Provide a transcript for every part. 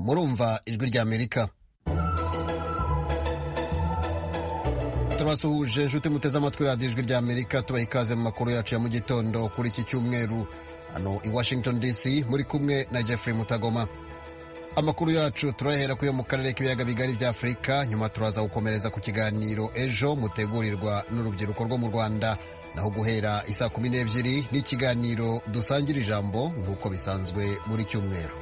murumva ijwi rya Amerika. Turabasuhuje nshuti muteze amatwi radiyo ijwi rya Amerika, tubaha ikaze mu makuru yacu ya mu gitondo kuri iki cyumweru hano i Washington DC, muri kumwe na Jeffrey Mutagoma. Amakuru yacu turahera ku yo mu karere k'ibiyaga bigari bya Afurika, nyuma turaza gukomereza ku kiganiro ejo mutegurirwa n'urubyiruko rwo mu Rwanda, naho guhera isaa 12 n'ikiganiro dusangira ijambo nk'uko bisanzwe buri cyumweru.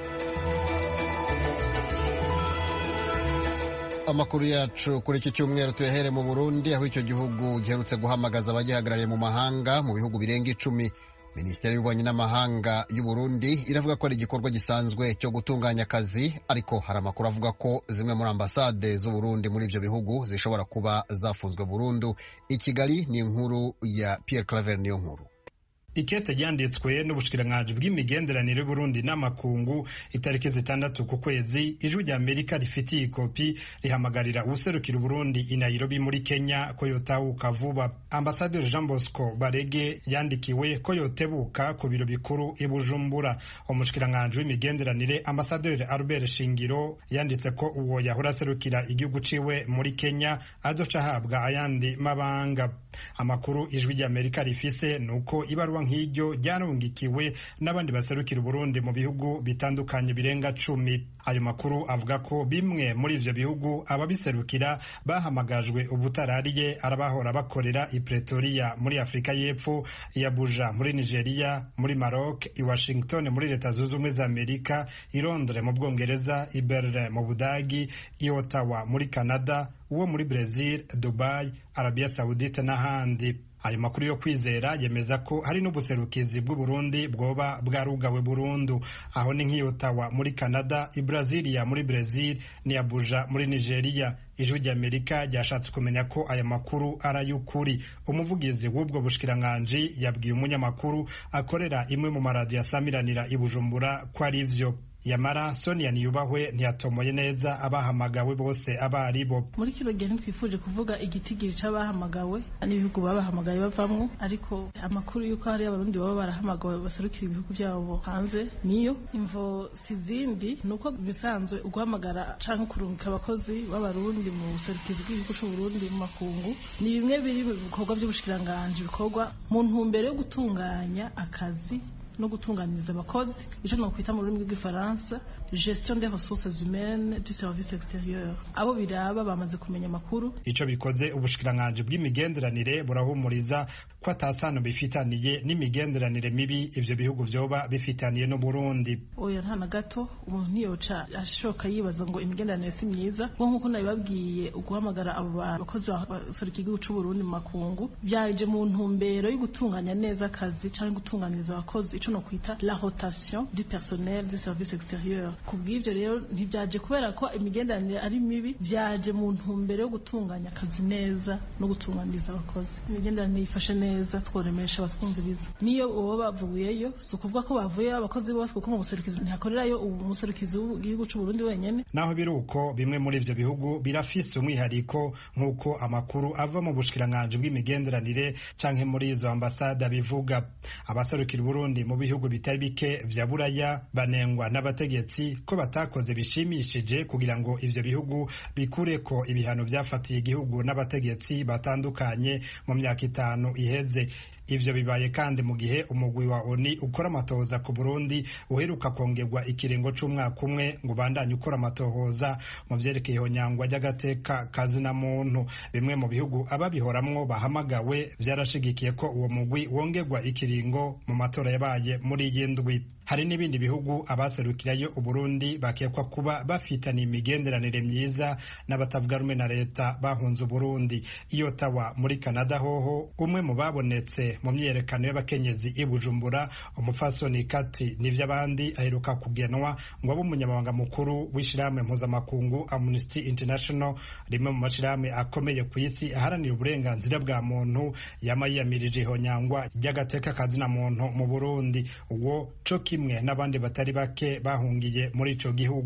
Amakuru yacu kuri iki cyumweru tuyahere mu Burundi, aho icyo gihugu giherutse guhamagaza abagihagarariye mu mahanga mu bihugu birenga 10. Minisiteri y'Ububanyi n'Amahanga y'u Burundi iravuga ko ari igikorwa gisanzwe cyo gutunganya akazi, ariko hari amakuru avuga ko zimwe muri ambasade z'u Burundi muri ibyo bihugu zishobora kuba zafunzwe burundu. I Kigali ni inkuru ya Pierre Claver niyo nkuru. Ikete ryanditswe n'ubushikiranganji bw'imigenderanire Burundi n'amakungu itariki 6 ku kwezi, ijwi rya Amerika rifitiye ikopi rihamagarira userukira Burundi i Nairobi muri Kenya ko yotahuka vuba. Ambassadeur Jean Bosco Barege yandikiwe ko yotebuka ku biro bikuru i Bujumbura. Umushikiranganji w'imigenderanire Ambassadeur Albert Shingiro yanditse ko uwo yahora aserukira igihugu ciwe muri Kenya azoca ahabwa ayandi mabanga. Amakuru ijwi rya Amerika rifise nuko ibaruwa nk'iryo ryarungikiwe n'abandi baserukira Burundi mu bihugu bitandukanye birenga 10. Ayo makuru avuga ko bimwe muri ivyo bihugu ababiserukira bahamagajwe ubutarariye arabahora bakorera i Pretoria muri Afrika y'Epfo, i Abuja muri Nigeria, muri Maroc, i Washington muri Leta Zunze Ubumwe za Amerika, i Londres mu Bwongereza, i Berlin mu Budagi, i Ottawa muri Canada, uwo muri Brazil, Dubai, Arabia Saudite n'ahandi. Ayo makuru yo kwizera yemeza ko hari n'ubuserukizi bw'u Burundi bwoba bwarugawe burundu, aho ni nk'i Ottawa muri Canada, i Brasilia muri Brazil, ni Abuja muri Nigeria. Ijwi rya Amerika ryashatse kumenya ko aya makuru arayukuri. Umuvugizi w'ubwo bushikiranganji yabwiye umunyamakuru akorera imwe mu maradiyo asamiranira i Bujumbura ko ari ivyo. Yamara Sonia Niyubahwe ntiyatomoye neza abahamagawe bose abaribo. Muri kino gihe ntitwifuje kuvuga igitigiri c'abahamagawe n'ibihugu babahamagaye bavamwo, ariko amakuru yuko hari abarundi baba barahamagawe baserukira ibihugu byabo hanze niyo imvo sizindi, nuko bisanzwe uguhamagara canke kurungika abakozi b'abarundi mu buserukizi bw'igihugu c'u Burundi mu makungu ni bimwe biri mu bikorwa by'ubushikiranganje bikorwa mu ntumbero yo gutunganya akazi no gutunganiriza abakozi, ico no kwita mu rurimi rw'igifaransa gestion des ressources humaines du service extérieur. Abo biraba bamaze kumenya amakuru. Ico bikoze ubushikiranganji bw'imigenderanire burahumuriza ko atasano bifitaniye n'imigenderanire mibi ivyo bihugu vyoba bifitaniye no Burundi. Oya nta na gato, umuntu ntiyoca ashoka yibaza ngo imigenderanire si myiza, nk'uko nabibabwiye uguhamagara abo bakozi baserukira igihugu c'u Burundi mu makungu byaje mu ntumbero yo gutunganya neza akazi canke gutunganiriza abakozi, ico no kwita la rotation du personnel du service extérieur. Kubw'ivyo rero ntibyaje kubera ko imigenderanire ari mibi, byaje mu ntumbero yo gutunganya akazi neza no gutunganiriza abakozi. Imigenderanire ifashe neza tworemesha batwumviriza. Niyo uwo bavuyeyo si ukuvuga ko bavuye abakozi bose, kuko mu buserukizi ntihakorerayo umuserukizi w'igihugu c'u Burundi wenyene. Naho biruko bimwe muri ivyo bihugu birafise umwihariko, nk'uko amakuru ava mu bushikiranganji bw'imigenderanire canke muri izo ambasada bivuga. Abaserukira Burundi mu bihugu bitari bike vya Buraya banengwa n'abategetsi ko batakoze bishimishije kugira ngo ivyo bihugu bikureko ibihano vyafatiye igihugu n'abategetsi batandukanye mu myaka 5 iheze. Ivyo bibaye kandi mu gihe umugwi wa ONU ukora amatohoza ku Burundi uheruka kongerwa ikiringo c'umwaka umwe ngo bandanye ukora amatohoza mu vyerekeye ihonyangwa ry'agateka kazina muntu. Bimwe mu bihugu ababihoramwo bahamagawe vyarashigikiye ko uwo mugwi wongerwa ikiringo mu matora yabaye muri iyi ndwi. Hari n'ibindi bihugu abaserukirayo Uburundi bakekwa kuba bafitaniye imigenderanire myiza n'abatavuga rumwe na leta bahunze Uburundi. I Ottawa muri Canada hoho umwe mu babonetse mu myerekano y'abakenyezi i Bujumbura, umupfasoni Kati Nivyabandi aheruka kugenwa ngo abe umunyamabanga mukuru w'ishirahamwe mpuzamakungu Amnesty International, rimwe mu mashirahamwe akomeye ku isi aharanira uburenganzira bwa muntu, yama yiyamirije ihonyangwa ry'agateka kazina muntu mu Burundi. Uwo co kimwe n'abandi batari bake bahungiye muri ico gihugu.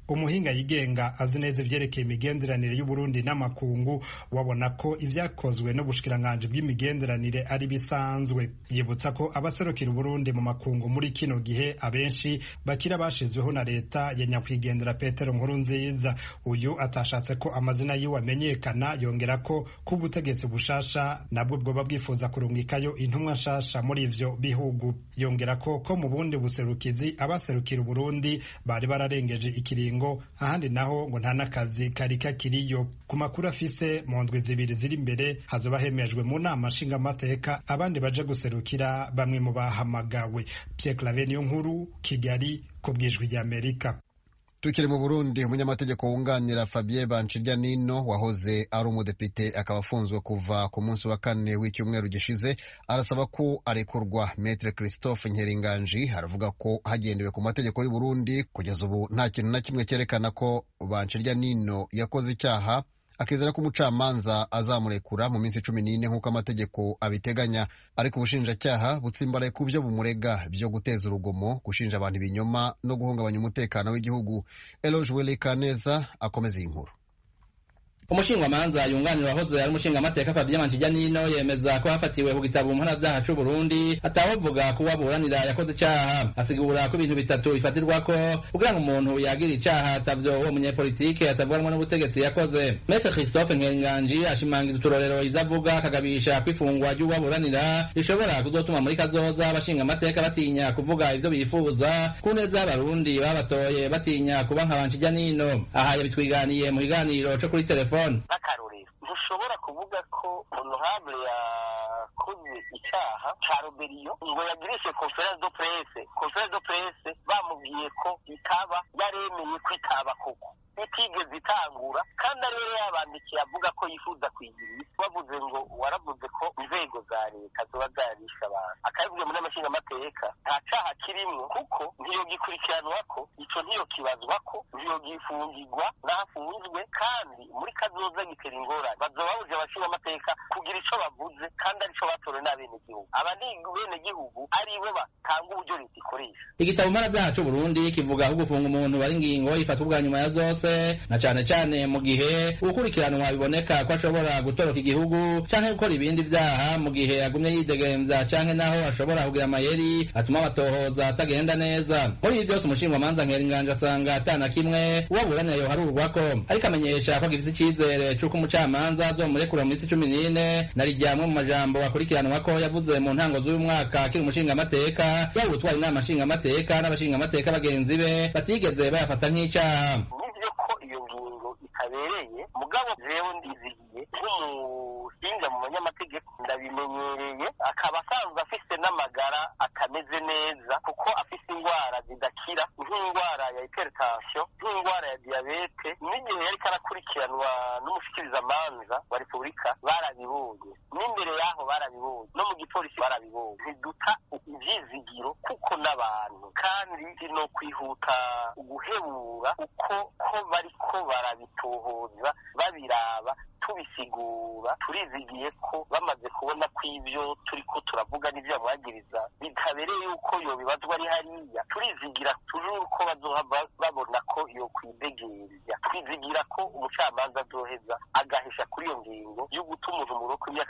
umuhinga yigenga azi neza ivyerekeye imigenderanire y'Uburundi n'amakungu wabona ko ivyakozwe n'ubushikiranganji bw'imigenderanire ari bisanzwe. Yibutsa ko abaserukira Uburundi mu makungu muri kino gihe abenshi bakira bashizweho na leta ya nyakwigendera Petero Nkurunziza. Uyu atashatse ko amazina yiwe amenyekana, yongera ko k'ubutegetsi bushasha nabwo bwoba bwifuza kurungikayo intumwa nshasha muri ivyo bihugu. Yongera ko mu bundi buserukizi abaserukira Uburundi bari bararengeje ikiringo, ahandi naho ngo nta n'akazi kari kakiriyo. Ku makuru afise mu ndwi zibiri ziri imbere hazoba hemejwe mu nama nshingamateka abandi baje guserukira bamwe mu bahamagawe. Pierre Claver Niyonkuru, Kigali, ku bw'Ijwi ry'Amerika. Tukiri mu Burundi, umunyamategeko wunganira Fabien Banshiryanino wahoze ari umudepite akaba afunzwe kuva ku munsi wa kane w'icyumweru gishize arasaba ko arekurwa. Maître Christophe Nkeringanji aravuga ko hagendewe ku mategeko y'u Burundi kugeza ubu nta kintu na kimwe cyerekana ko Banshiryanino yakoze icyaha, akizera ko umucamanza azamurekura mu minsi 14 nk'uko amategeko abiteganya. Ariko ubushinjacyaha butsimbaraye ku byo bumurega byo guteza urugomo, gushinja abantu ibinyoma no guhungabanya umutekano w'igihugu. Eloge Welikaneza akomeza iyi nkuru. Umushingamanza yunganira wahoze ari umushingamateka Fabien Banshiryanino yemeza ko hafatiwe ku gitabo mpanavyaha c'u Burundi atawovuga ko waburanira yakoze icyaha. Asigura ko ibintu bitatu bifatirwako kugira ngo umuntu yagira icyaha atavyo uwo munyepolitike atavuganwa n'ubutegetsi yakoze. Maître Christophe Nkeringanji ashimangiza uturorero izavuga akagabisha kwifungwa ry'uwaburanira rishobora kuzotuma muri kazoza abashingamateka batinya kuvuga ivyo bifuza ku neza y'abarundi babatoye, batinya kuba nka Banshiryanino. Aha yabitwiganiye mu kiganiro co kuri telefone. N'akarorero ntushobora kuvuga ko honorable yakoze icyaha ca roberiyo ngo yagirishe conference de presse bamubwiye ko itaba yaremeye ko itaba koko itigeze itangura, kandi ariwe yabandikiye avuga ko yifuza kwigira bavuze ngo waravuze ko inzego za leta zoba zarisha abantu, akabivuga muri amashingamateka nta caha kirimwo kuko ntiyogikurikiranwako, ico ntiyokibazwako, ntiyogifungirwa n'ahafunzwe, kandi muri kazoza gitera ingorane. Bazoba babuze abashingamateka kugira ico bavuze kandi arico batorewe n'abenegihugu. Aba ni benegihugu aribo batanga uburyo leta ikoresha. Igitabo mpanavyaha c'u Burundi kivuga ko gufunga umuntu bari ingingo ifatwa ubwa nyuma ya zose, na cane mu gihe ukurikiranwa biboneka ko ashobora gutoroka igihugu canke gukora ibindi vyaha mu gihe agumye yidegemvya, canke naho ashobora kugira amayeri atuma abatohoza atagenda neza. Muri ivyo vyose umushingamanza Nkeringanji asanga atana kimwe uwaburanira yoharurwako, ariko amenyesha ko gifise icizere c'uko umucamanza azomurekura mu minsi 14 na rijamwe mu majambo akurikiranwa ko yavuze mu ntango z'uyu mwaka akiri umushingamateka yabutwara inama nshingamateka n'abashingamateka bagenzi be batigeze bayafata nk'icaha. Nivyo ko iyo ngingo itabereye, mugabo jewe ndizigiye nk'umuhinga mu banyamategeko ndabimenyereye, akaba asanzwe afise n'amagara atameze neza kuko afise ingwara zidakira nk'ingwara ya hypertension, nk'ingwara ya diabete. N'igihe yariko arakurikiranwa n'umushikirizamanza wa Repubulika barabibonye, n'imbere yaho barabibonye, no mu gipolisi barabibonye. Ntiduta ivyizigiro kuko n'abantu, kandi no kwihuta guhebura uko ko bariko barabitohoza babiraba tubisigura. Turizigiye ko bamaze kubona ko ivyo turiko turavuga n'ivyo bamwagiriza bitabereye yuko yobibazwa ari hariya, turizigira uko bazohava babona ko yokwidegereza. Twizigira ko umucamanza azoheza agahisha kuri iyo ngingo yo guta umuntu mu rugo imyaka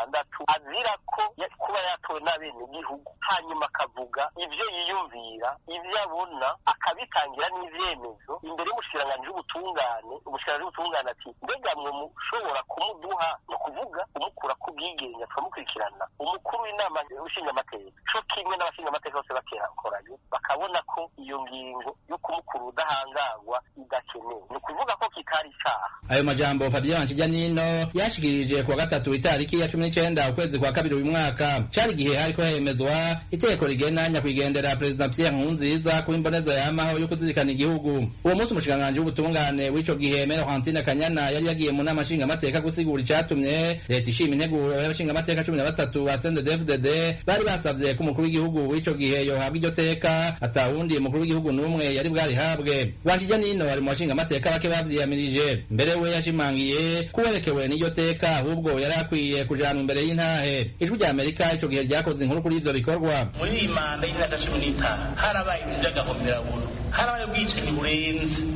60 azira ko kuba yatowe n'abenegihugu, hanyuma akavuga ivyo yiyumvira, ivyo abona, akabitangira n'ivyemezo imbere y'umushikiranganji w'ubutungane. Umushikiranganji w'ubutungane ati mbega mwe mushobora kumuduha no kuvuga umukura ku bwigenge tukamukurikirana. Umukuru w'inama y'ushingamateka co kimwe n'abashingamateka bose bakoranye bakabona ko iyo ngingo yo kumukura udahangagwa idakenewe, ni ukuvuga ko kitari icaha. Ayo majambo Fabien Banshiryanino yashikirije kuwa gatatu itariki ya 19 ukwezi kwa kabiri uyu mwaka, cari gihe hariko hemezwa iteko rigena nyakwigendera Perezida Pierre Nkurunziza ku imboneza yamaho yo kuzirikana igihugu. Uwo munsi umushikiranganji w'ubutungane w'ico gihe Melorantine Kanyana yari yagiye mu nama nshingamateka gusigura icatumye leta ishima integuro y'abashingamateka 13 ba CNDD-FDD bari basavye ko umukuru w'igihugu w'ico gihe yohabwa iryo teka, atawundi umukuru w'igihugu n'umwe yari bwarihabwe. Banshiryanino ari mu bashingamateka bake bavyiyamirije, mbere we yashimangiye kuwerekewe n'iryo teka ahubwo yari akwiye kujanwa imbere y'intahe. Ijwi rya Amerika ico gihe ryakoze inkuru kuri ivyo bikorwa. Muri iyi manda y'imyaka 15 harabaye ivy'agahomerabuntu, harabaye ubwicanyi burenze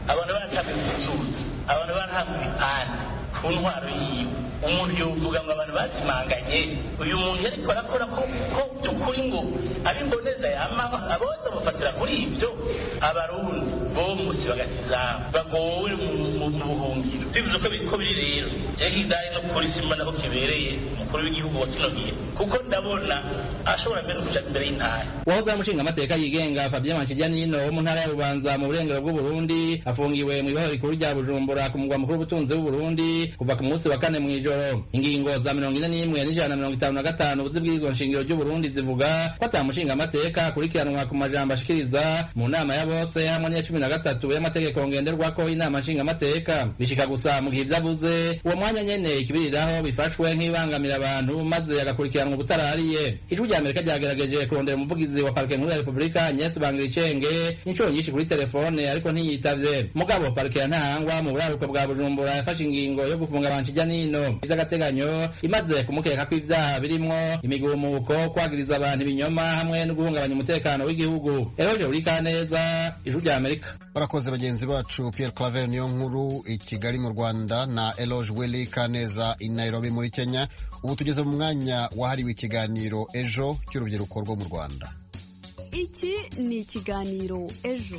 abantu baratabwe kuzuza abantu barahabwa ibipande ku ntwaro yiwe umuntu yovuga ngo abantu bazimanganye uyu muntu yariko arakora ko tukuri ngo ari mboneza yamaho abose bafatira kuri ibyo abarundi bomutse bagatizama bagowe mu buhungiro bivuze ko biriko biri rero yagidaye no polisi mbona ko kibereye umukuru w'igihugu wa kino gihe kuko ndabona ashobora mbere kuja imbere y'intara wahoze amushinga amateka yigenga Fabien Manshijyanino wo mu ntara ya Bubanza mu burengero bw'u Burundi afungiwe mu ibohero rikuru rya Bujumbura ku mugwa mukuru w'ubutunzi w'u Burundi kuva ku munsi wa 4 mw'ijoro. Ingingo za 41 n'ijana 55 uzibwirizwa nshingiro ry'u Burundi zivuga ko atamushinga amateka akurikiranwa ku majambo ashikiriza mu nama ya bose hamwe n'iya 13 y'amategeko ngenderwako inama nshinga amateka bishika gusa mu gihe vyavuze uwo mwanya nyene ikibiriraho bifashwe nk'ibangamira abantu maze agakurikiranwa ubutarariye. Ijwi rya Amerika ryagerageje kurondera umuvugizi wa Parike Nkuru ya Republika Agnes Bangiricenge inshuro nyinshi kuri telefone ariko ntiyitavye. Mugabo Parike ya Ntahangwa mu buraruko bwa Bujumbura yafashe ingingo yo gufunga Manshijyanino iz'agateganyo imaze kumukeka ko ivyaha birimwo imigumuko kwagiriza abantu ibinyoma hamwe no guhungabanya umutekano w'igihugu. Eroje urika neza Ijwi rya Amerika. Barakoze bagenzi bacu Pierre Claver niyo nkuru i Kigali mu Rwanda na Eloge Willy Kaneza i Nairobi muri Kenya. Ubu tugeze mu mwanya wahariwe ikiganiro ejo cy'urubyiruko rwo mu Rwanda. Iki ni ikiganiro ejo.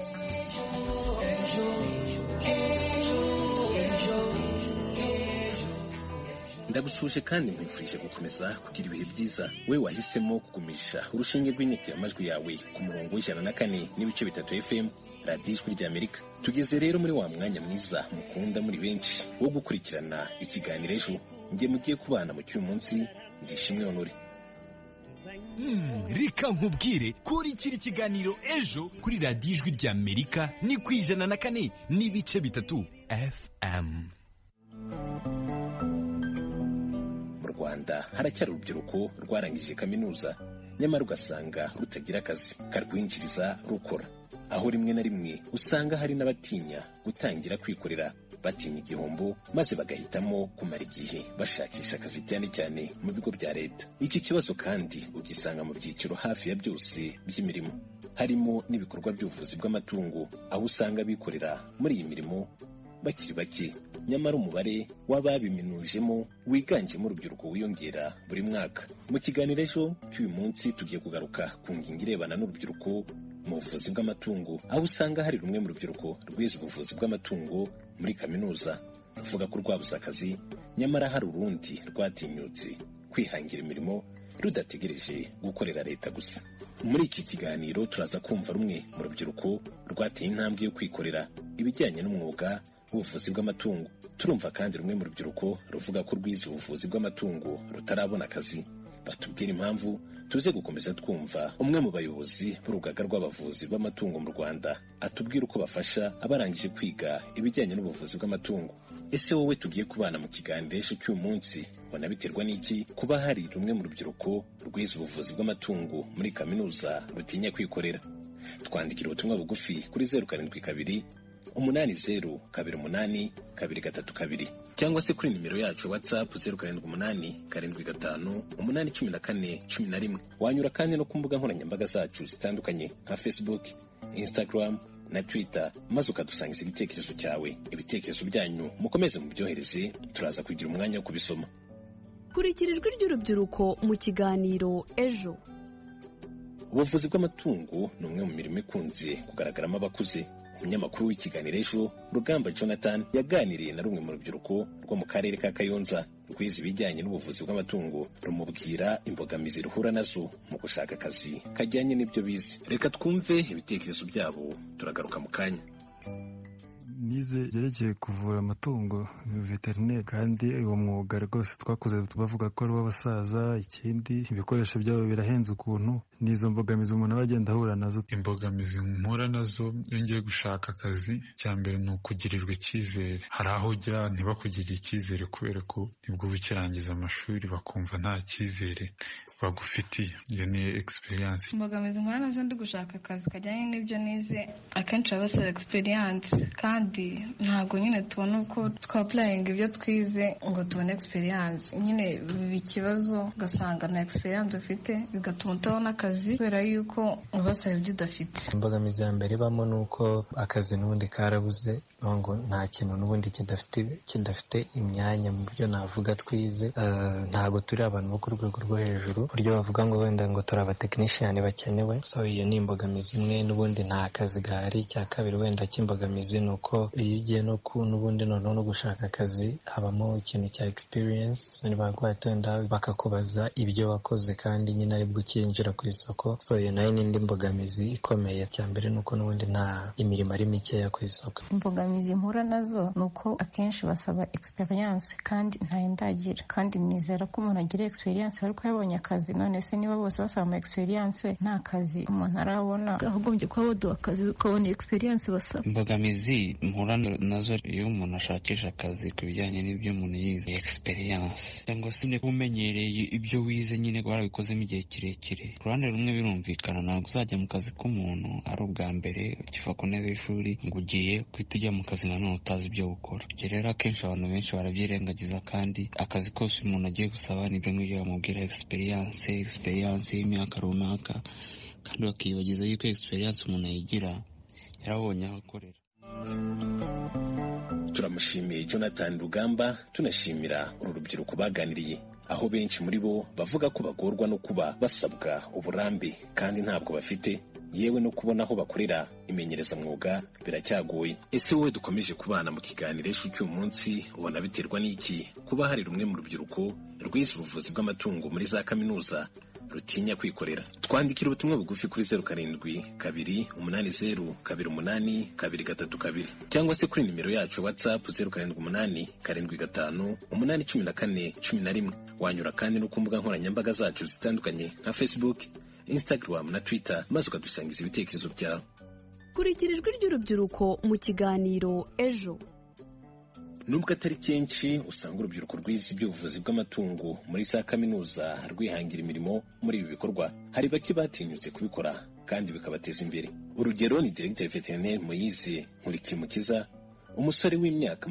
Ndagusuje kandi nkwifurije gukomeza kugira ibihe byiza. We wahisemo kugumisha urushinge rw'inyakiramajwi yawe ku murongo w'104 n'ibice 3 FM radiyo Ijwi rya Amerika. Tugeze rero muri wa mwanya mwiza mukunda muri benshi wo gukurikirana ikiganiro ejo. Ngiye mugiye kubana mu cy'uyu munsi Ndishimwe Honore. Reka nkubwire kurikira ikiganiro ejo kuri radiyo Ijwi rya Amerika ni ku 104 n'ibice 3 FM. Mu Rwanda haracyari urubyiruko rwarangije kaminuza nyamara ugasanga rutagira akazi karwinjiriza rukora, aho rimwe na rimwe usanga hari n'abatinya gutangira kwikorera batinya igihombo maze bagahitamo kumara igihe bashakisha akazi cyane cyane mu bigo bya leta. Iki kibazo kandi ugisanga mu byiciro hafi ya byose by'imirimo, harimo n'ibikorwa by'ubuvuzi bw'amatungo, aho usanga bikorera muri iyi mirimo bakiri bake nyamara umubare w'ababiminujemo wiganjemo urubyiruko wiyongera buri mwaka. Mu kiganiro ejo cy'uyu munsi tugiye kugaruka ku ngingo irebana n'urubyiruko mu buvuzi bw'amatungo, aho usanga hari rumwe mu rubyiruko rwize ubuvuzi bw'amatungo muri kaminuza ruvuga ko rwabuze akazi nyamara hari urundi rwatinyutse kwihangira imirimo rudategereje gukorera leta gusa. Muri iki kiganiro turaza kumva rumwe mu rubyiruko rwateye intambwe yo kwikorera ibijyanye n'umwuga w'ubuvuzi bw'amatungo. Turumva kandi rumwe mu rubyiruko ruvuga ko rwize ubuvuzi bw'amatungo rutarabona akazi. Batubwira impamvu. Tuze gukomeza twumva umwe mu bayobozi b'urugaga rw'abavuzi b'amatungo mu Rwanda atubwira uko bafasha abarangije kwiga ibijyanye n'ubuvuzi bw'amatungo. Ese wowe tugiye kubana mu kiganiro cy'uyu munsi wanabiterwa n'iki kuba hari rumwe mu rubyiruko rwize ubuvuzi bw'amatungo muri kaminuza rutinya kwikorera? Twandikira ubutumwa bugufi kuri 072 80 28 232 cyangwa se kuri nimero yacu WhatsApp 078 75 814 11. Wanyura kandi no ku mbuga nkoranyambaga zacu zitandukanye nka Facebook, Instagram na Twitter, maze ukadusangiza igitekerezo cyawe. Ibitekerezo byanyu mukomeze mubyohereze, turaza kugira umwanya wo kubisoma. Kurikira ijwi ry'urubyiruko mu kiganiro ejo. Ubuvuzi bw'amatungo ni umwe mu mirimo ikunze kugaragaramo abakuze. Umunyamakuru w'ikiganiro ejo Rugamba Jonathan yaganiriye na rumwe mu rubyiruko rwo mu karere ka Kayonza rwize ibijyanye n'ubuvuzi bw'amatungo, rumubwira imbogamizi ruhura nazo mu gushaka akazi kajyanye n'ibyo bize. Reka twumve ibitekerezo byabo, turagaruka mu kanya. Nize byerekeye kuvura amatungo veterineri, kandi uwo mwuga rwose twakoze bavuga ko ari uw'abasaza. Ikindi ibikoresho byabo birahenze ukuntu, n'izo mbogamizi umuntu aba agenda ahura nazo. Imbogamizi mpura nazo iyo ngiye gushaka akazi, cya mbere ni ukugirirwa icyizere. Hari aho ujya ntibakugirire icyizere kubera ko nibwo ukirangiza amashuri bakumva nta cyizere bagufitiye. Iyo ni experience. Imbogamizi mpura nazo ndi gushaka akazi kajyanye n'ibyo nize, akenshi baba basaba experience, kandi ntabwo nyine tubona uko twapurayinga ibyo twize ngo tubone experience. Nyine biba ikibazo, ugasanga na experience ufite bigatuma utabona akazi akazi kubera yuko ubasaba ibyo udafite. Imbogamizi ya mbere ibamo ni uko akazi n'ubundi karabuze, ngo nta kintu n'ubundi kidafite imyanya mu byo navuga twize. Ntabwo turi abantu bo ku rwego rwo hejuru buryo bavuga ngo wenda ngo turi abatekinishiyani bakenewe, so iyo ni imbogamizi imwe. N'ubundi nta kazi gahari. Icya kabiri wenda cy'imbogamizi ni uko iyo ugiye n'ubundi noneho no gushaka akazi habamo ikintu cya experience, so ntibagwahita wenda bakakubaza ibyo wakoze kandi nyine aribwo ukinjira ku isoko, so iyo nayo ni indi mbogamizi ikomeye. Cya mbere ni uko n'ubundi nta imirimo ari mikeya ku isoko. Imbogamizi mpura nazo ni uko akenshi basaba experience kandi ntayo ndagira, kandi nizera ko umuntu agira experience ariko yabonye akazi. None se niba bose basaba ama experience nta kazi umuntu arabona, agombye kuba baduha akazi ukabona experience basaba. Imbogamizi mpura nazo iyo umuntu ashakisha akazi ku bijyanye n'ibyo umuntu yize, experience cyangwa se umenyereye ibyo wize nyine warabikozemo igihe kirekire. Ku ruhande rumwe birumvikana, ntabwo uzajya mu kazi k'umuntu ari ubwa mbere ukiva ku ntebe y'ishuri ngo ugiye guhita ujya mu kazi nanone utazi ibyo gukora. Ibyo rero akenshi abantu benshi barabyirengagiza, kandi akazi kose umuntu agiye gusaba nibyo ngibyo bamubwira experience y'imyaka runaka, kandi bakiyibagiza yuko experience umuntu ayigira yarabonye aho akorera. Turamushimiye Jonathan Rugamba, tunashimira uru rubyiruko baganiriye, aho benshi muri bo bavuga ko bagorwa no kuba basabwa uburambe kandi ntabwo bafite, yewe no kubona aho bakorera imenyerezamwuga biracyagoye. Ese wowe dukomeje kubana mu kiganiro ejo cy'uyu munsi ubona biterwa n'iki kuba hari rumwe mu rubyiruko rwize ubuvuzi bw'amatungo muri za kaminuza rutinya kwikorera? Twandikira ubutumwa bugufi kuri 0772802832 cyangwa se kuri nimero yacu WhatsApp 0787758111. Wanyura kandi no ku mbuga nkoranyambaga zacu zitandukanye nka Facebook, Instagram na Twitter, maze ukadusangiza ibitekerezo byawe. Kurikira ijwi ry'urubyiruko mu kiganiro ejo. Nubwo atari kenshi usanga urubyiruko rwize iby'ubuvuzi bw'amatungo muri za kaminuza rwihangira imirimo muri ibi bikorwa, hari bake batinyutse kubikora kandi bikabateza imbere. Urugero ni Directeur Veterinaire Moise Nkurikimukiza, umusore w'imyaka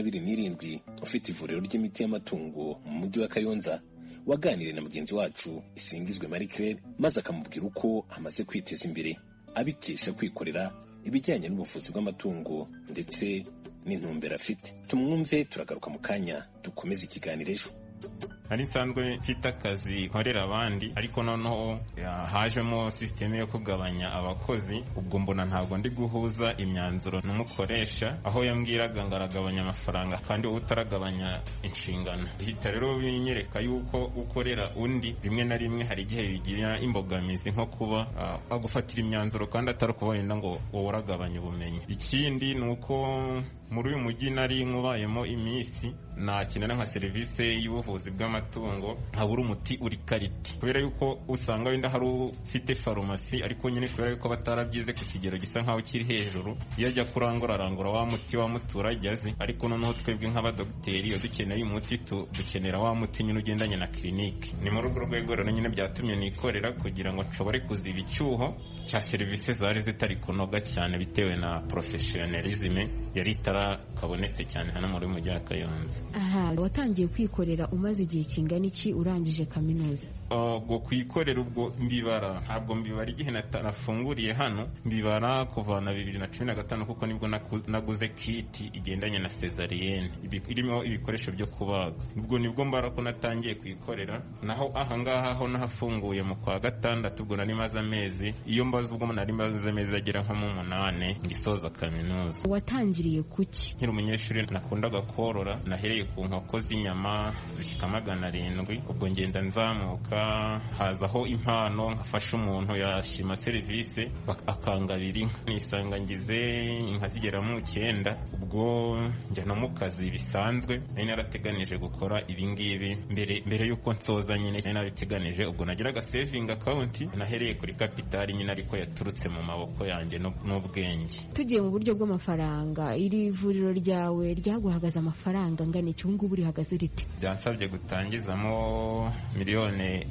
27 ufite ivuriro ry'imiti y'amatungo mu mujyi wa Kayonza, waganiriye na mugenzi wacu Isingizwe Marie Claire, maze akamubwira uko amaze kwiteza imbere abikesha kwikorera ibijyanye n'ubuvuzi bw'amatungo ndetse n'intumbero afite. Tumwumve, turagaruka mu kanya dukomeze ikiganiro ejo. Ari nsanzwe mfite akazi nkorera abandi, ariko noneho hajemo systeme yo kugabanya abakozi. Ubwo mbona ntabwo ndi guhuza imyanzuro n'umukoresha, aho yambwiraga ngaragabanya amafaranga kandi wowe utaragabanya inshingano. Hita rero binyereka yuko ukorera undi rimwe na rimwe hari igihe bigira imbogamizi nko kuba agufatira imyanzuro kandi atari kubona ngo wowe uragabanya ubumenyi. Ikindi ni uko muri uyu mujyi nari nkubayemo iminsi nakenera nka serivisi y'ubuvuzi bw'amatungo habura umuti uri kariti, kubera yuko usanga wenda hari ufite farumasi ariko nyine kubera yuko batarabyize ku kigero gisa nkaho kiri hejuru, iyo ajya kurangura wa muti wa muturage azi. Ariko noneho twebwe nk'abadogiteri iyo dukeneye umuti dukenera wa muti nyine ugendanye na clinique. Ni muri urwo rwego rero nyine byatumye nikorera kugira ngo nshobore kuziba icyuho cya serivisi zari zitari kunoga cyane bitewe na professionalism yari itarakabonetse cyane hano muri mujyi wa Kayonza. Aha, watangiye kwikorera umaze igihe kingana iki urangije kaminuza? Ubwo kwikorera ubwo mbibara, ntabwo mbibara igihe nafunguriye hano, mbibara kuva na 2015 kuko nibwo naguze kiti igendanye na cesarienne irimo ibikoresho byo kubaga. Ubwo nibwo mbara ko natangiye kwikorera, naho ahangaha ho nahafunguye mu kwa gatandatu. Ubwo nari maze amezi, iyo mbaza ubwo nari maze amezi agera nko mu 8 ngisoza kaminuza. Watangiriye kuki? Nkiri umunyeshuri nakundaga korora, nahereye ku nkoko z'inyama zishika 700. Ubwo ngenda nzamuka hazaho impano, nkafasha umuntu yashima serivisi akangabira inka, nisanga ngize inka zigera mu 9. Ubwo njya no mu kazi bisanzwe, nari narateganije gukora ibingibi mbere yuko nsoza nyine nari nariteganije. Ubwo nagiraga saving account, nahereye kuri capital nyine ariko yaturutse mu maboko yanjye n'ubwenge. Tugiye mu buryo bw'amafaranga, iri vuriro ryawe ryaguhagaza amafaranga angana iki? Ubu ngubu rihagaze rite? Byansabye gutangizamo miliyoni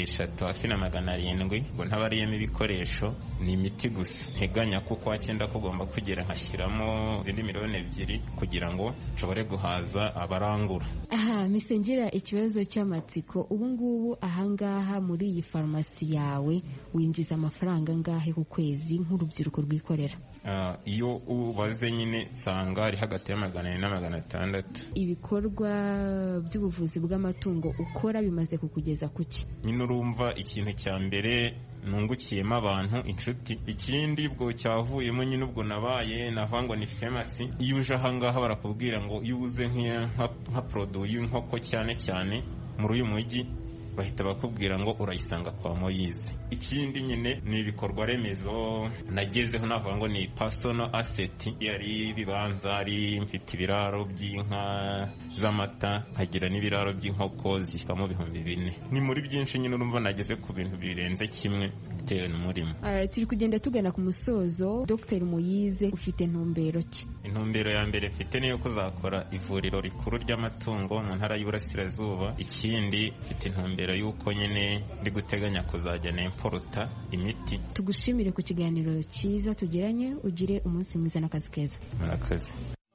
3,700,000. Ngo ntabariyemo ibikoresho ni imiti gusa. Nteganya ko kwa 9 kugomba kugera nkashyiramo izindi miliyoni 2 kugira ngo nshobore guhaza abarangura. Aha, mise ngira ikibazo cy'amatsiko ubu ngubu ahangaha muri iyi farumasi yawe winjiza amafaranga angahe ku kwezi nk'urubyiruko rwikorera? Iyo ubaze nyine nsanga ari hagati ya 400 na 600. Ibikorwa by'ubuvuzi bw'amatungo ukora bimaze kukugeza kuki? Nyine urumva ikintu cya mbere nungukiyemo abantu inshuti, ikindi bwo cyavuyemo nyine ubwo nabaye navango ni famous. Iyo uje ahangaha barakubwira ngo iyo uze nka produit y'inkoko cyane cyane muri uyu mujyi bahita bakubwira ngo urayisanga kwa Moyize. Ikindi nyine ni ibikorwa remezo nagezeho navuga ngo ni personal asset, yari bibanza ari mfite ibiraro by'inka z'amata nkagira n'ibiraro by'inkoko zishikamo 4,000. Ni muri byinshi nyine urumva nageze ku bintu birenze kimwe bitewe n'umurimo. Turi kugenda tugana ku musozo. Dr. Moyize ufite ntumbero ki? Intumbero ya mbere mfite niyo kuzakora ivuriro rikuru ry'amatungo mu ntara y'Iburasirazuba. Ikindi mfite intumbero yuko nyine ndi guteganya kuzajya importa imiti. Tugushimire ku kiganiro cyiza tugiranye, ugire umunsi mwiza n'akazi keza. Murakoze.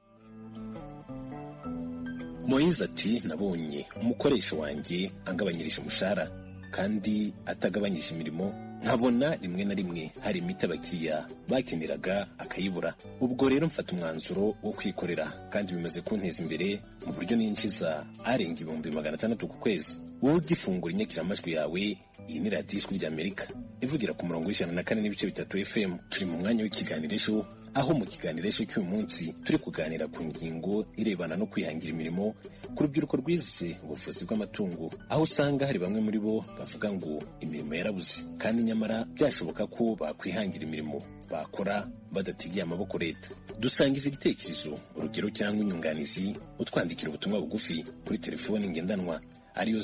Moyize ati nabonye umukoresha wanjye angabanyirije umushahara kandi atagabanyije imirimo, nkabona rimwe na rimwe hari imiti abakiriya bakeneraga akayibura. Ubwo rero mfata umwanzuro wo kwikorera kandi bimaze kunteza imbere mu buryo ninjiza arenga 600 ku kwezi. Wowe ugifungura inyakiramajwi yawe, iyi ni radiyo Ijwi ry'Amerika ivugira ku murongo w'104.3 FM. Turi mu mwanya w'ikiganiro ejo, aho mu kiganiro ejo cy'uyu munsi turi kuganira ku ngingo irebana no kwihangira imirimo ku rubyiruko rwize ubuvuzi bw'amatungo, aho usanga hari bamwe muri bo bavuga ngo imirimo yarabuze kandi nyamara byashoboka ko bakwihangira imirimo bakora badatigiye amaboko leta. Dusangiza igitekerezo, urugero cyangwa inyunganizi utwandikira ubutumwa bugufi kuri telefoni ngendanwa ariyo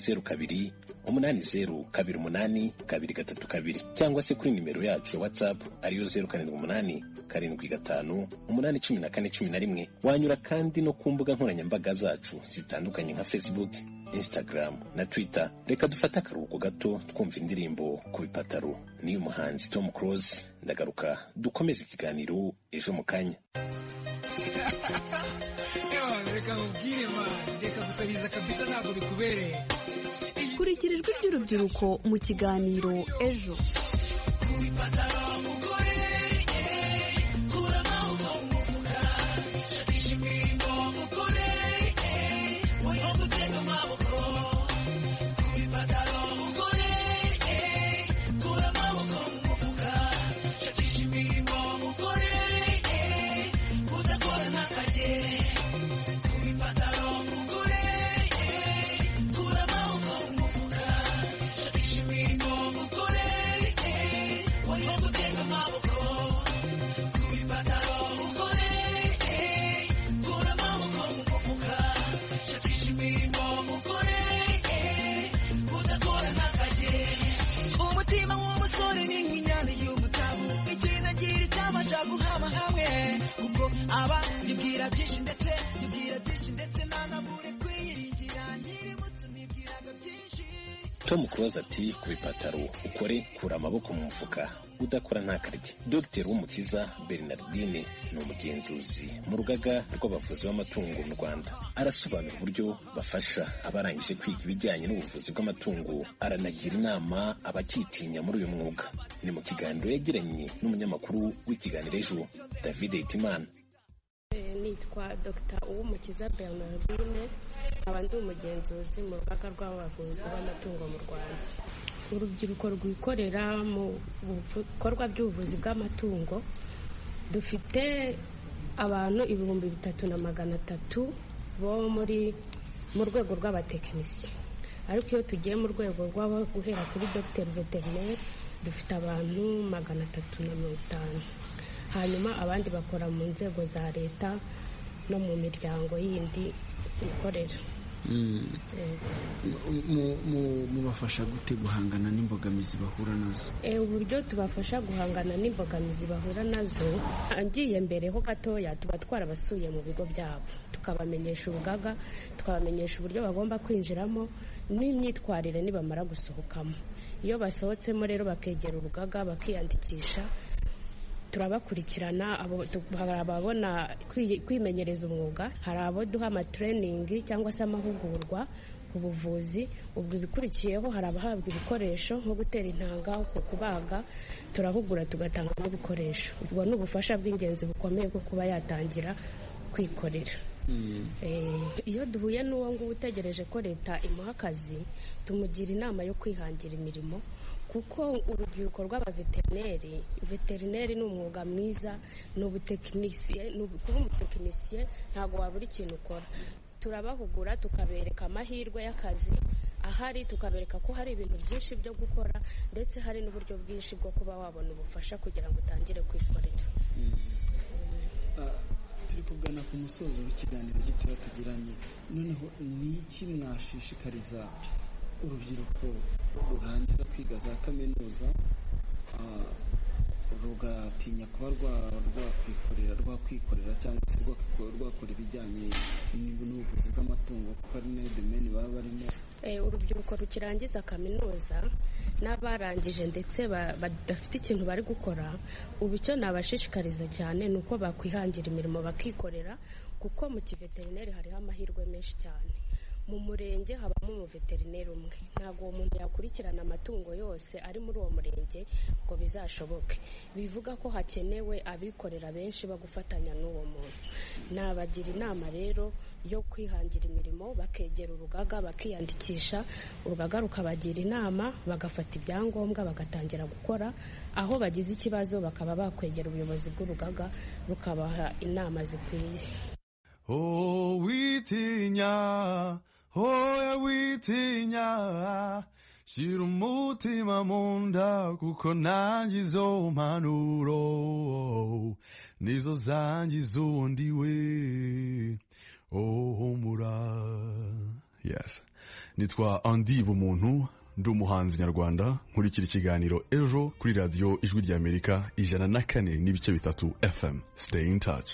02-208-232 cyangwa se kuri nimero yacu ya WhatsApp ariyo 0785-814-11. Wanyura kandi no ku mbuga nkoranyambaga zacu zitandukanye nka Facebook, Instagram na Twitter. Reka dufate akaruhuko gato twumva indirimbo ku bipataro ni umuhanzi Tom Close. Ndagaruka dukomeze ikiganiro ejo mu kanya. Reka mubwire man, reka gusabiza kabisa ntabwo bikubereye. Kurikira ijwi ry'urubyiruko mu kiganiro ejo. Tom Close ati ku bipataro ukore kura amaboko mu mufuka udakora ntakarye. Dr. Umukiza Bernardine ni umugenzuzi mu rugaga rw'abavuzi b'amatungo mu Rwanda. Arasobanura uburyo bafasha abarangije kwiga ibijyanye n'ubuvuzi bw'amatungo, aranagira inama abakitinya muri uyu mwuga. Ni mu kiganiro yagiranye n'umunyamakuru w'ikiganiro ejo David Hitimana. Nitwa Dr. Umukiza Bernardine, nkaba ndi umugenzuzi mu rugaga rw'abavuzi b'amatungo mu Rwanda. Urubyiruko rwikorera mu bikorwa by'ubuvuzi bw'amatungo dufite abantu 3,300 bo mu rwego rw'abatekinisiye, ariko iyo tugiye mu rwego rw'abo guhera kuri Dr. Veterinary dufite abantu 350. Hanyuma abandi bakora mu nzego za leta no mu miryango yindi ikorera. Mubafasha gute guhangana n'imbogamizi bahura nazo? Uburyo tubafasha guhangana n'imbogamizi bahura nazo, ngiye mbere ho gatoya tuba twarabasuye mu bigo byabo, tukabamenyesha urugaga, tukabamenyesha uburyo bagomba kwinjiramo n'imyitwarire nibamara gusohokamo. Iyo basohotsemo rero bakegera urugaga bakiyandikisha, turabakurikirana, hari ababona kwimenyereza umwuga, hari abo duha amatraining cyangwa se amahugurwa ku buvuzi. Ubwo ibikurikiyeho hari abahabwa ibikoresho nko gutera intanga, kubaga, turahugura tugatanga n'ibikoresho. Ubwo ni ubufasha bw'ingenzi bukomeye bwo kuba yatangira kwikorera. Iyo duhuye n'uwo nguwo utegereje ko leta imuha akazi, tumugira inama yo kwihangira imirimo, kuko urubyiruko veterineri ni umwuga mwiza, ni ubutekinisiye, kuba umutekinisiye ntabwo wabura ikintu ukora. Turabahugura tukabereka amahirwe y'akazi ahari, tukabereka ko hari ibintu byinshi byo gukora, ndetse hari n'uburyo bwinshi bwo kuba wabona ubufasha kugira ngo utangire kwikorera. Turi kugana ku musozo w'ikiganiro gitoya tugiranye, noneho ni iki mwashishikariza urubyiruko rurangiza kwiga za kaminuza rugatinya kuba rwakwikorera cyangwa se rwakora ibijyanye n'ubuvuzi bw'amatungo, kuko ari nayo domeni baba barimo? Urubyiruko rukirangiza kaminuza n'abarangije ndetse badafite ikintu bari gukora, ubu icyo nabashishikariza cyane ni uko bakwihangira imirimo bakikorera, kuko mu kiveterineri hariho amahirwe menshi cyane. Mu murenge habamo umuveterineri umwe, ntabwo uwo muntu yakurikirana amatungo yose ari muri uwo murenge ngo bizashoboke. Bivuga ko hakenewe abikorera benshi bo gufatanya n'uwo muntu. Nabagira inama rero yo kwihangira imirimo, bakegera urugaga, bakiyandikisha, urugaga rukabagira inama, bagafata ibyangombwa, bagatangira gukora. Aho bagize ikibazo bakaba bakwegera ubuyobozi bw'urugaga rukabaha inama zikwiye. Witinya, shira umutima mu nda, kuko nanjye izo mpanuro nizo zangiza undi we. Humura. Yes. Nitwa Andy Bumuntu, ndi umuhanzi nyarwanda, nkurikira ikiganiro Ejo kuri radio Ijwi ry'Amerika 104.3 FM. Stay in touch.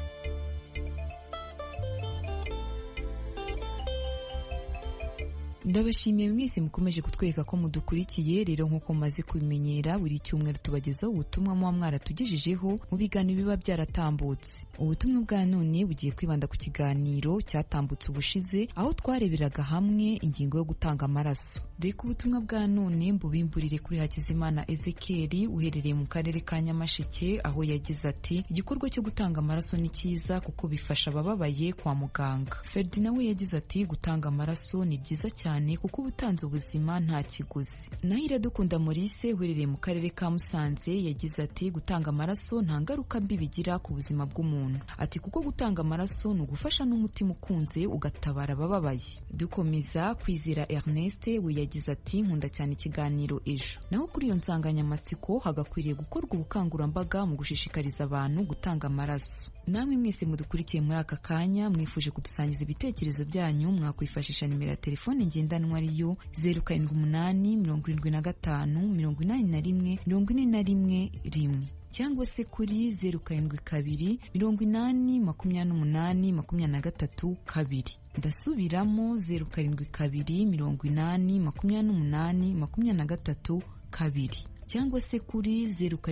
Ndabashimiye mwese mukomeje kutwereka ko mudukurikiye. Rero nk'uko maze kubimenyera, buri cyumweru tubagezaho ubutumwa muba mwaratugejejeho mu biganiro biba byaratambutse. Ubutumwa bwa none bugiye kwibanda ku kiganiro cyatambutse ubushize, aho twareberaga hamwe ingingo yo gutanga amaraso. Reka ubutumwa bwa none mbubimburire kuri Hakizimana Ezekiel uherereye mu karere ka Nyamasheke, aho yagize ati igikorwa cyo gutanga amaraso ni cyiza kuko bifasha abababaye kwa muganga. Ferdinand we yagize ati gutanga amaraso ni byiza cyane kuko ubutanze ubuzima nta kiguzi. Naho Iradukunda Maurice uherereye mu karere ka Musanze yagize ati gutanga amaraso nta ngaruka mbi bigira ku buzima bw'umuntu. Ati kuko gutanga amaraso ni ugufasha n'umutima ukunze ugatabara abababaye. Dukomeza Kwizera Ernest we yagize ati nkunda cyane ikiganiro Ejo. Naho kuri iyo nsanganyamatsiko hagakwiriye gukorwa ubukangurambaga mu gushishikariza abantu gutanga amaraso. Namwe mwese mudukurikiye muri aka kanya mwifuje kudusangiza ibitekerezo byanyu, mwakwifashisha nimero ya telefone ngendanwa ariyo 0785754141 cyangwa se kuri 0722888023. Ndasubiramo 0722888023 cyangwa se kuri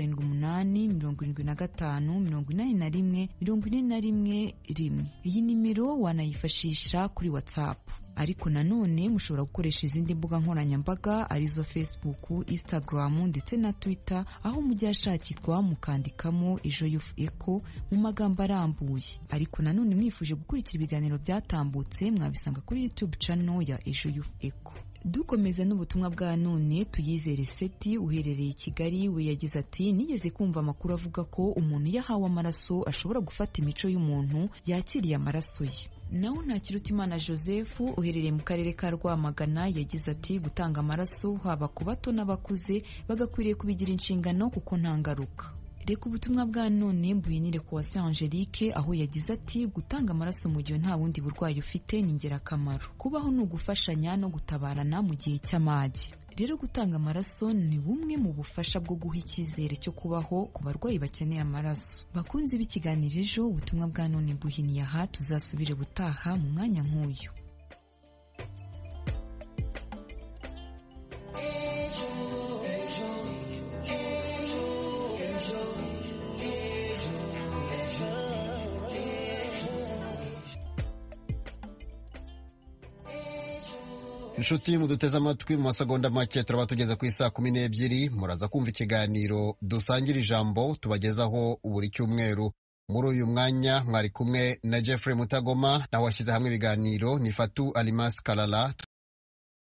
0788758141. Iyi nimero wanayifashisha kuri WhatsApp. Ariko nanone mushobora gukoresha izindi mbuga nkoranyambaga arizo Facebook, Instagram ndetse na Twitter, aho mujya shakirwa mukandikamo Ejo Youth Echo mu magambo arambuye. Ariko nanone mwifuje gukurikira ibiganiro byatambutse, mwabisanga kuri YouTube channel ya Ejo Youth Echo. Dukomeza n'ubutumwa bwa none. Tuyizere Seti uherereye i Kigali we yagize ati nigeze kumva amakuru avuga ko umuntu yahawe amaraso ashobora gufata imico y'umuntu yakiriye amaraso ye. Naho Ntakirutimana Joseph uherereye mu karere ka Rwamagana yagize ati gutanga amaraso haba ku bato n'abakuze bagakwiriye kubigira inshingano kuko nta ngaruka. Reka ubutumwa bwa none mbuyinire ku wase Angelique aho yagize ati gutanga amaraso mu gihe nta bundi burwayi ufite ni ingirakamaro. Kubaho ni ugufashanya no gutabarana mu gihe cy'amage. Rero gutanga amaraso ni bumwe mu bufasha bwo guha icyizere cyo kubaho ku barwayi bakeneye amaraso. Bakunze b'ikiganiro Ejo, ubutumwa bwa none mbuhiniye aha, tuzasubire butaha mu mwanya nk'uyu. inshuti muduteze amatwi mu masegonda make turaba tugeze ku isaa 12 muraza kumva ikiganiro dusangira ijambo tubagezaho buri cyumweru. Muri uyu mwanya mwari kumwe na Jeffrey Mutagoma, naho washyize hamwe ibiganiro ni Fatu Alimas Kalala.